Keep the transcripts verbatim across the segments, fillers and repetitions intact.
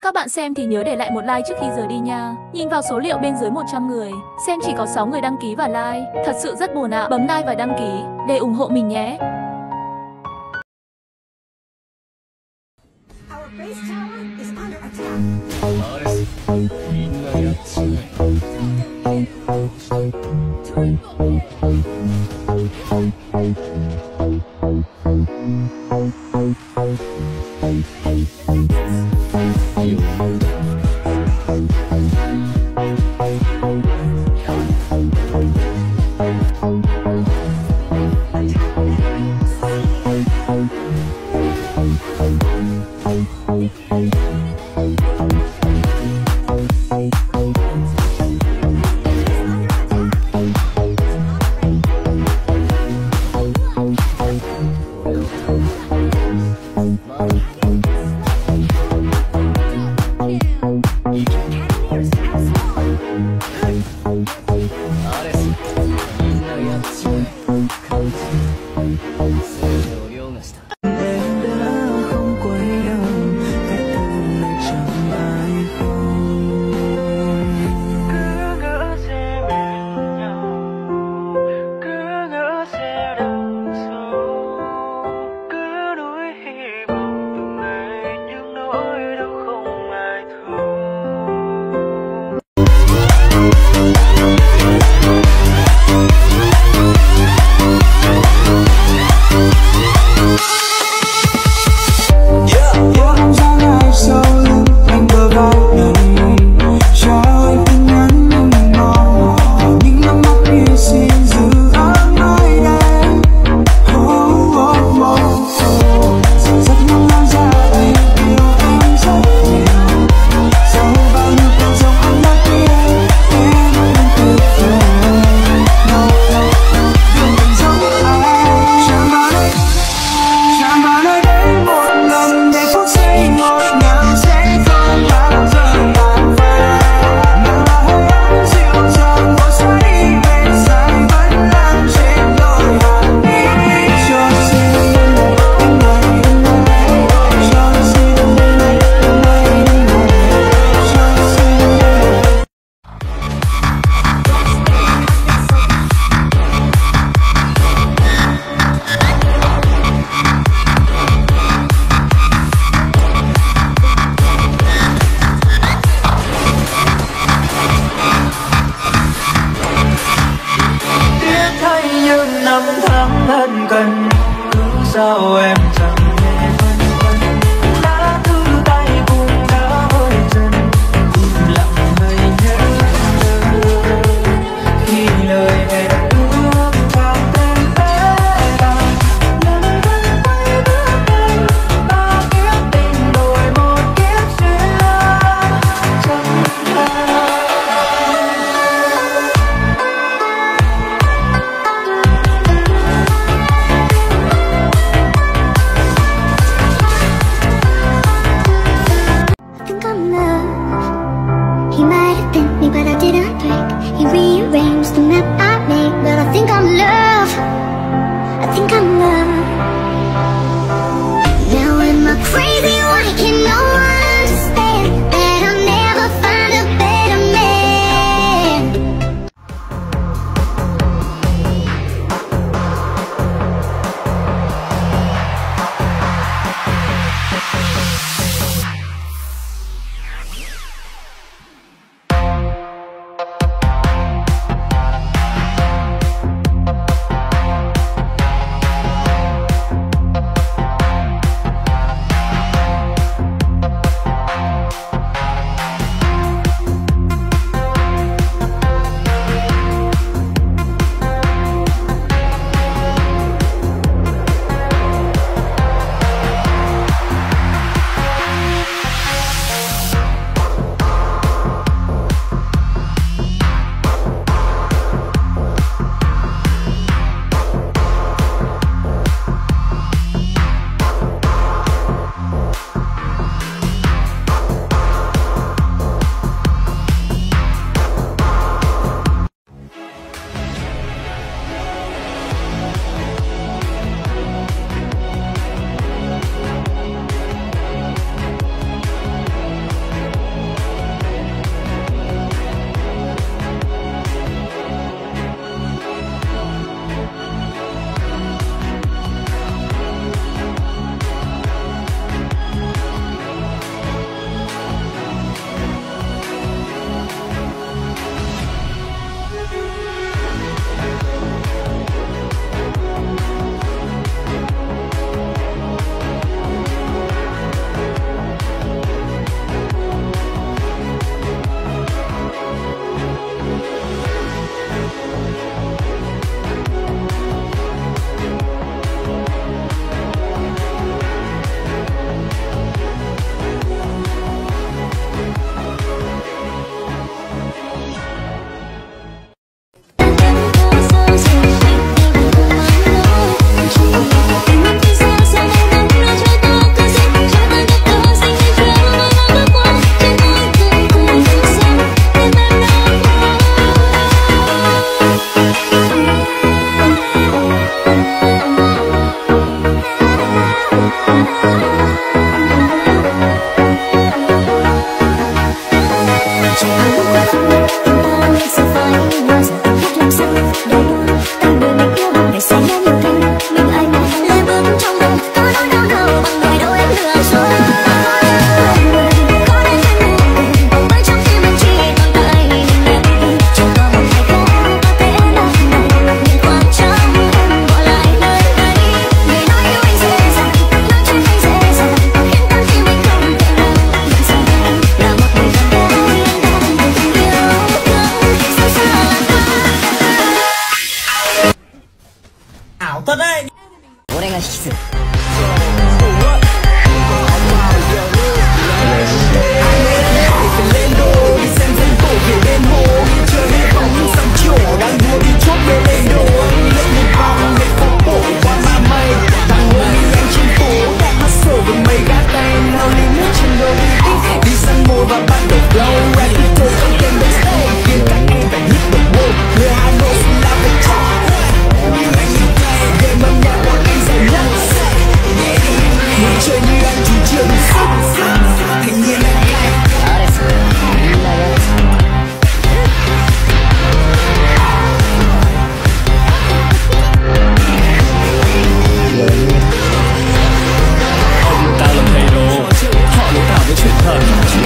Các bạn xem thì nhớ để lại một like trước khi rời đi nha. Nhìn vào số liệu bên dưới một trăm người, xem chỉ có sáu người đăng ký và like. Thật sự rất buồn ạ. Bấm like và đăng ký để ủng hộ mình nhé. Bye.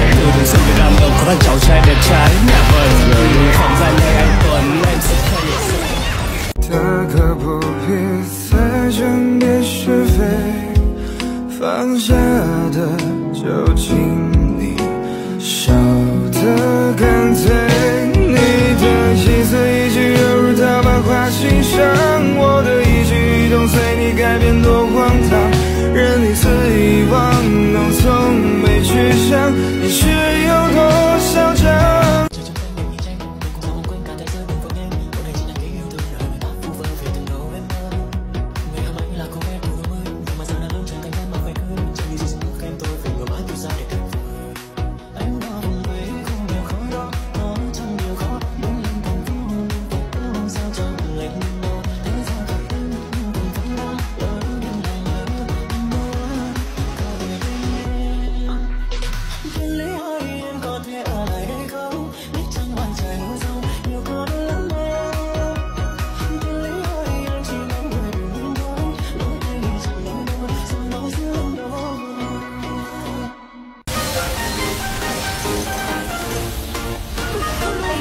Từ đường xưa Việt Nam đâu có thằng cháu trai đẹp trai nhà vần rồi phóng ra như anh Tuấn em sẽ thay 大可不必再争辩是非，放下的就请你少得干脆。你的心思已经犹如桃花花心上，我的一举一动随你改变多荒唐，任你肆意玩弄，从没去想你是有多嚣张。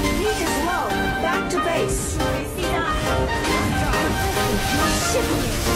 Back to base. Shit.